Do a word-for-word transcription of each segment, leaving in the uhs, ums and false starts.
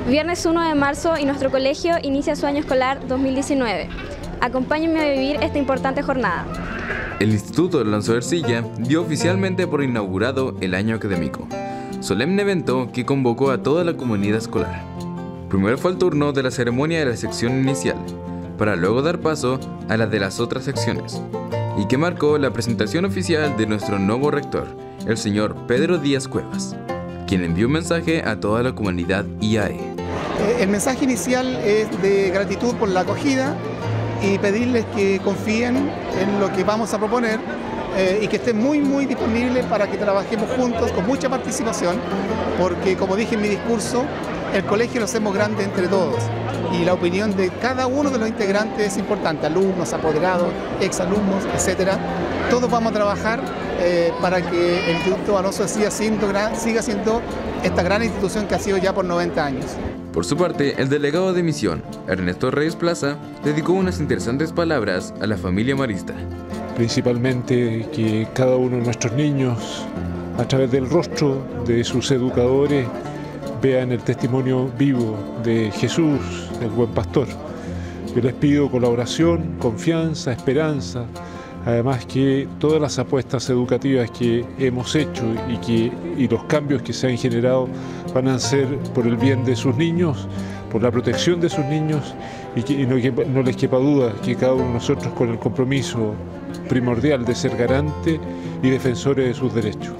Viernes uno de marzo y nuestro colegio inicia su año escolar dos mil diecinueve. Acompáñenme a vivir esta importante jornada. El Instituto Alonso Ercilla dio oficialmente por inaugurado el año académico, solemne evento que convocó a toda la comunidad escolar. Primero fue el turno de la ceremonia de la sección inicial, para luego dar paso a la de las otras secciones, y que marcó la presentación oficial de nuestro nuevo rector, el señor Pedro Díaz Cuevas, quien envió un mensaje a toda la comunidad I A E. El mensaje inicial es de gratitud por la acogida y pedirles que confíen en lo que vamos a proponer eh, y que estén muy muy disponibles para que trabajemos juntos con mucha participación, porque como dije en mi discurso, el colegio lo hacemos grande entre todos y la opinión de cada uno de los integrantes es importante, alumnos, apoderados, exalumnos, etcétera. Todos vamos a trabajar eh, para que el Instituto Alonso siga siendo, siga siendo esta gran institución que ha sido ya por noventa años. Por su parte, el delegado de misión, Ernesto Reyes Plaza, dedicó unas interesantes palabras a la familia marista. Principalmente que cada uno de nuestros niños, a través del rostro de sus educadores, vean el testimonio vivo de Jesús, el buen pastor. Yo les pido colaboración, confianza, esperanza, además que todas las apuestas educativas que hemos hecho y, que, y los cambios que se han generado van a ser por el bien de sus niños, por la protección de sus niños y que y no, que, no les quepa duda que cada uno de nosotros con el compromiso primordial de ser garante y defensores de sus derechos.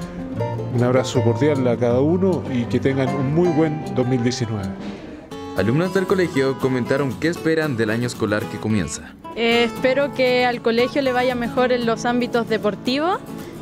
Un abrazo cordial a cada uno y que tengan un muy buen dos mil diecinueve. Alumnos del colegio comentaron qué esperan del año escolar que comienza. Eh, espero que al colegio le vaya mejor en los ámbitos deportivos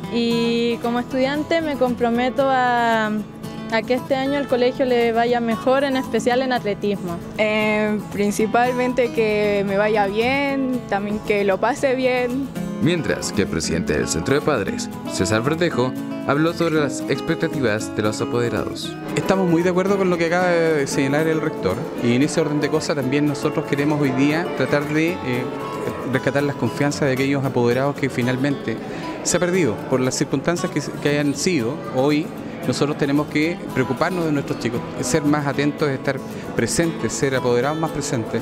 y como estudiante me comprometo a, a que este año al colegio le vaya mejor, en especial en atletismo. Eh, principalmente que me vaya bien, también que lo pase bien. Mientras que el presidente del Centro de Padres, César Verdejo, habló sobre las expectativas de los apoderados. Estamos muy de acuerdo con lo que acaba de señalar el rector y en ese orden de cosas también nosotros queremos hoy día tratar de eh, rescatar las confianzas de aquellos apoderados que finalmente se ha perdido por las circunstancias que, que hayan sido. Hoy nosotros tenemos que preocuparnos de nuestros chicos, ser más atentos, estar presentes, ser apoderados más presentes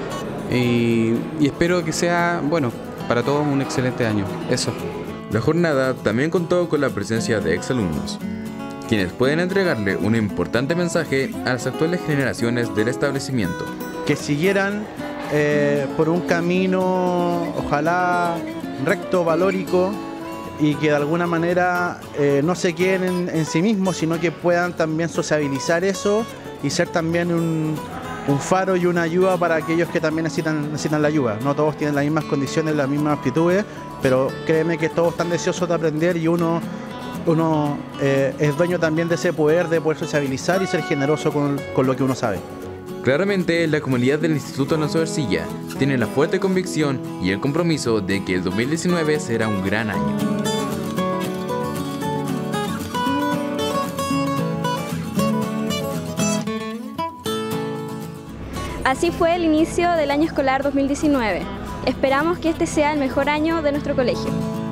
y, y espero que sea, bueno, para todos un excelente año. Eso. La jornada también contó con la presencia de exalumnos, quienes pueden entregarle un importante mensaje a las actuales generaciones del establecimiento. Que siguieran eh, por un camino, ojalá recto, valórico, y que de alguna manera eh, no se queden en, en sí mismos, sino que puedan también sociabilizar eso y ser también un, un faro y una ayuda para aquellos que también necesitan, necesitan la ayuda. No todos tienen las mismas condiciones, las mismas aptitudes, pero créeme que todos están deseosos de aprender y uno, uno eh, es dueño también de ese poder de poder sociabilizar y ser generoso con, con lo que uno sabe. Claramente, la comunidad del Instituto Alonso Ercilla tiene la fuerte convicción y el compromiso de que el dos mil diecinueve será un gran año. Así fue el inicio del año escolar dos mil diecinueve. Esperamos que este sea el mejor año de nuestro colegio.